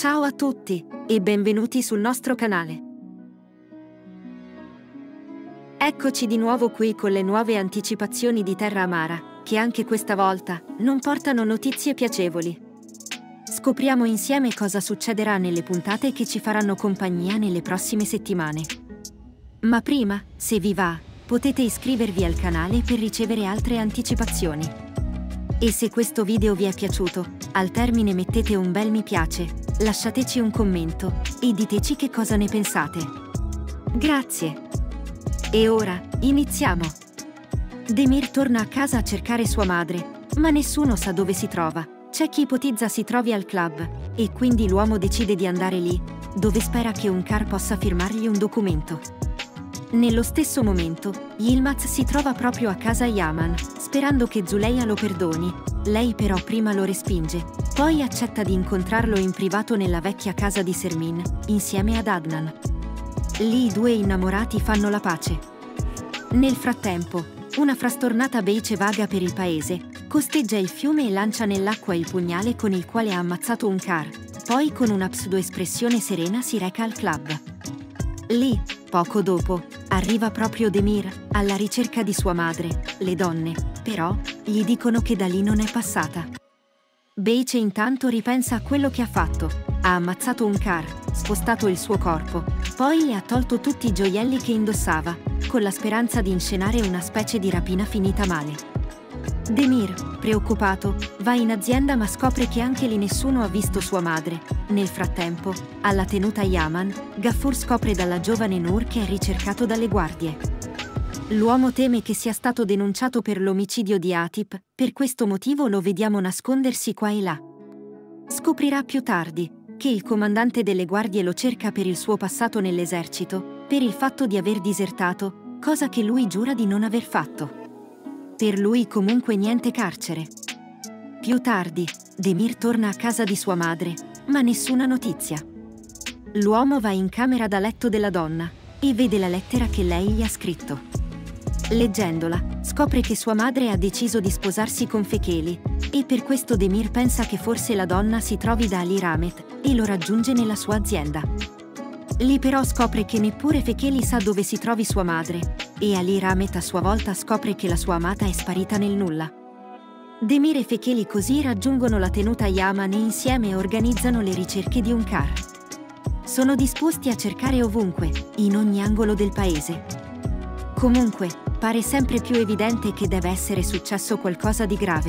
Ciao a tutti e benvenuti sul nostro canale. Eccoci di nuovo qui con le nuove anticipazioni di Terra Amara, che anche questa volta non portano notizie piacevoli. Scopriamo insieme cosa succederà nelle puntate che ci faranno compagnia nelle prossime settimane. Ma prima, se vi va, potete iscrivervi al canale per ricevere altre anticipazioni. E se questo video vi è piaciuto, al termine mettete un bel mi piace, lasciateci un commento e diteci che cosa ne pensate. Grazie! E ora, iniziamo! Demir torna a casa a cercare sua madre, ma nessuno sa dove si trova. C'è chi ipotizza si trovi al club, e quindi l'uomo decide di andare lì, dove spera che Onkar possa firmargli un documento. Nello stesso momento, Yilmaz si trova proprio a casa Yaman, sperando che Zuleyha lo perdoni. Lei però prima lo respinge, poi accetta di incontrarlo in privato nella vecchia casa di Sermin, insieme ad Adnan. Lì i due innamorati fanno la pace. Nel frattempo, una frastornata Beice vaga per il paese, costeggia il fiume e lancia nell'acqua il pugnale con il quale ha ammazzato Onkar, poi con una pseudo-espressione serena si reca al club. Lì, poco dopo, arriva proprio Demir, alla ricerca di sua madre. Le donne, però, gli dicono che da lì non è passata. Beice intanto ripensa a quello che ha fatto. Ha ammazzato Onkar, spostato il suo corpo, poi le ha tolto tutti i gioielli che indossava, con la speranza di inscenare una specie di rapina finita male. Demir, preoccupato, va in azienda ma scopre che anche lì nessuno ha visto sua madre. Nel frattempo, alla tenuta Yaman, Ghaffur scopre dalla giovane Noor che è ricercato dalle guardie. L'uomo teme che sia stato denunciato per l'omicidio di Atip, per questo motivo lo vediamo nascondersi qua e là. Scoprirà più tardi che il comandante delle guardie lo cerca per il suo passato nell'esercito, per il fatto di aver disertato, cosa che lui giura di non aver fatto. Per lui comunque niente carcere. Più tardi, Demir torna a casa di sua madre, ma nessuna notizia. L'uomo va in camera da letto della donna e vede la lettera che lei gli ha scritto. Leggendola, scopre che sua madre ha deciso di sposarsi con Fekeli, e per questo Demir pensa che forse la donna si trovi da Ali Rahmet e lo raggiunge nella sua azienda. Lì però scopre che neppure Fekeli sa dove si trovi sua madre, e Ali Rahmet a sua volta scopre che la sua amata è sparita nel nulla. Demir e Fekeli così raggiungono la tenuta Yaman e insieme organizzano le ricerche di Onkar. Sono disposti a cercare ovunque, in ogni angolo del paese. Comunque, pare sempre più evidente che deve essere successo qualcosa di grave.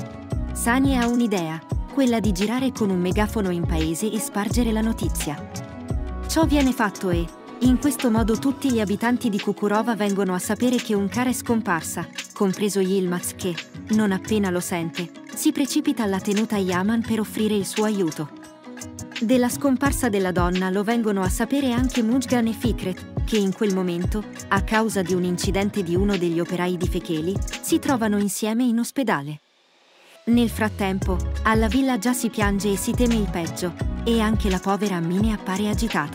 Sani ha un'idea, quella di girare con un megafono in paese e spargere la notizia. Ciò viene fatto e, in questo modo tutti gli abitanti di Cukurova vengono a sapere che Onkar è scomparsa, compreso Yilmaz che, non appena lo sente, si precipita alla tenuta Yaman per offrire il suo aiuto. Della scomparsa della donna lo vengono a sapere anche Mujgan e Fikret, che in quel momento, a causa di un incidente di uno degli operai di Fekeli, si trovano insieme in ospedale. Nel frattempo, alla villa già si piange e si teme il peggio, e anche la povera Amine appare agitata.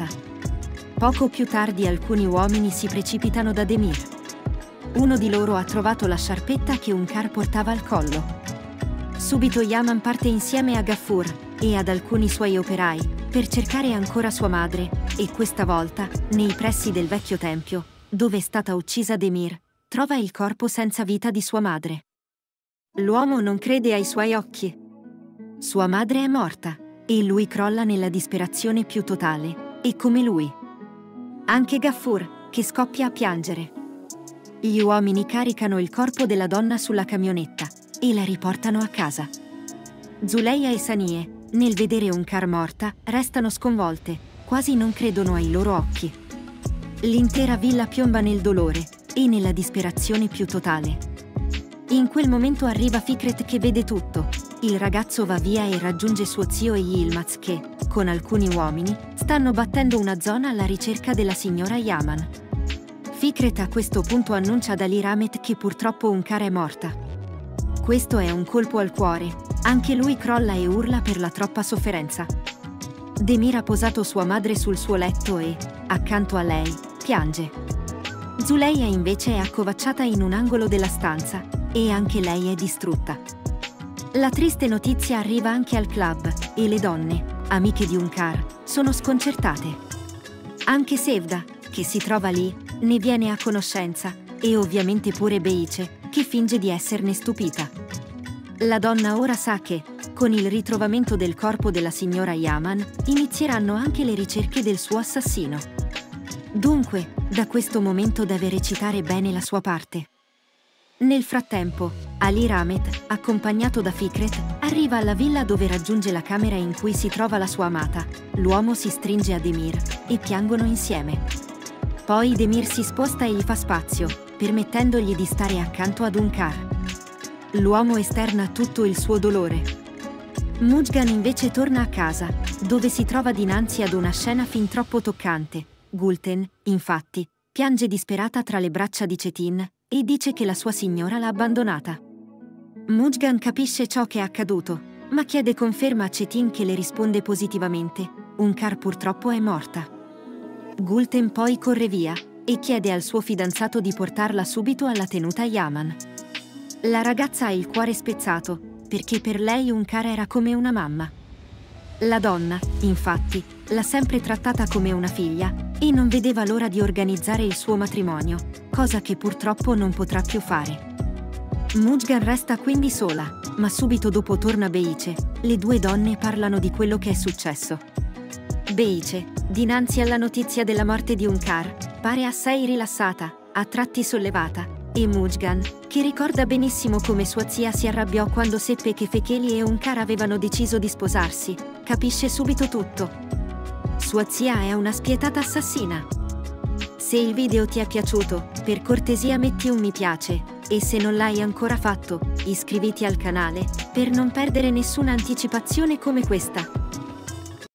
Poco più tardi alcuni uomini si precipitano da Demir. Uno di loro ha trovato la sciarpetta che Onkar portava al collo. Subito Yaman parte insieme a Ghaffur e ad alcuni suoi operai per cercare ancora sua madre, e questa volta, nei pressi del vecchio tempio, dove è stata uccisa Demir, trova il corpo senza vita di sua madre. L'uomo non crede ai suoi occhi. Sua madre è morta, e lui crolla nella disperazione più totale, e come lui. Anche Ghaffur, che scoppia a piangere. Gli uomini caricano il corpo della donna sulla camionetta e la riportano a casa. Zuleyha e Sanie, nel vedere Onkar morta, restano sconvolte, quasi non credono ai loro occhi. L'intera villa piomba nel dolore e nella disperazione più totale. In quel momento arriva Fikret che vede tutto. Il ragazzo va via e raggiunge suo zio e Yilmaz che, con alcuni uomini, stanno battendo una zona alla ricerca della signora Yaman. Fikret a questo punto annuncia ad Ali Rahmet che purtroppo Onkar è morta. Questo è un colpo al cuore, anche lui crolla e urla per la troppa sofferenza. Demir ha posato sua madre sul suo letto e, accanto a lei, piange. Zuleyha invece è accovacciata in un angolo della stanza, e anche lei è distrutta. La triste notizia arriva anche al club, e le donne, amiche di Unkar, sono sconcertate. Anche Sevda, che si trova lì, ne viene a conoscenza, e ovviamente pure Beice, che finge di esserne stupita. La donna ora sa che, con il ritrovamento del corpo della signora Yaman, inizieranno anche le ricerche del suo assassino. Dunque, da questo momento deve recitare bene la sua parte. Nel frattempo, Ali Rahmet, accompagnato da Fikret, arriva alla villa dove raggiunge la camera in cui si trova la sua amata. L'uomo si stringe a Demir e piangono insieme. Poi Demir si sposta e gli fa spazio, permettendogli di stare accanto ad Unkar. L'uomo esterna tutto il suo dolore. Mujgan invece torna a casa, dove si trova dinanzi ad una scena fin troppo toccante. Gulten, infatti, piange disperata tra le braccia di Cetin e dice che la sua signora l'ha abbandonata. Mujgan capisce ciò che è accaduto, ma chiede conferma a Cetin che le risponde positivamente. Unkar purtroppo è morta. Gulten poi corre via e chiede al suo fidanzato di portarla subito alla tenuta Yaman. La ragazza ha il cuore spezzato, perché per lei Unkar era come una mamma. La donna, infatti, l'ha sempre trattata come una figlia e non vedeva l'ora di organizzare il suo matrimonio, cosa che purtroppo non potrà più fare. Mujgan resta quindi sola, ma subito dopo torna Beice. Le due donne parlano di quello che è successo. Beice, dinanzi alla notizia della morte di Unkar, pare assai rilassata, a tratti sollevata, e Mujgan, che ricorda benissimo come sua zia si arrabbiò quando seppe che Fekeli e Unkar avevano deciso di sposarsi, capisce subito tutto. Sua zia è una spietata assassina. Se il video ti è piaciuto, per cortesia metti un mi piace, e se non l'hai ancora fatto, iscriviti al canale, per non perdere nessuna anticipazione come questa.